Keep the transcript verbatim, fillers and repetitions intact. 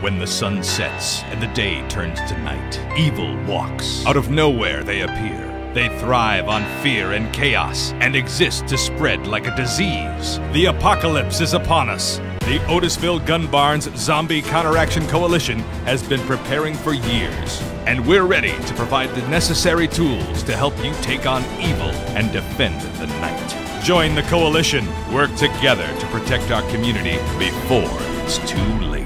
When the sun sets and the day turns to night, evil walks. Out of nowhere they appear. They thrive on fear and chaos and exist to spread like a disease. The apocalypse is upon us. The Otisville Gun Barns Zombie Counteraction Coalition has been preparing for years, and we're ready to provide the necessary tools to help you take on evil and defend the night. Join the coalition. Work together to protect our community before it's too late.